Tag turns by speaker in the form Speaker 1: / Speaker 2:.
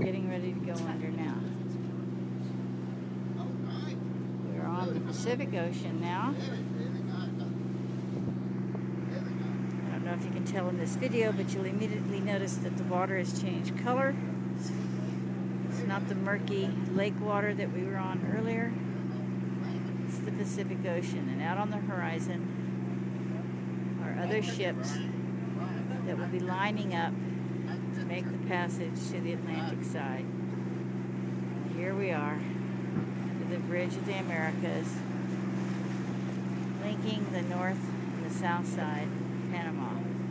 Speaker 1: getting ready to go under now. We're on the Pacific Ocean now. I don't know if you can tell in this video, but you'll immediately notice that the water has changed color. It's not the murky lake water that we were on earlier. It's the Pacific Ocean, and out on the horizon are other ships that will be lining up to make the passage to the Atlantic side. And here we are, under the Bridge of the Americas, linking the north and the south side of Panama.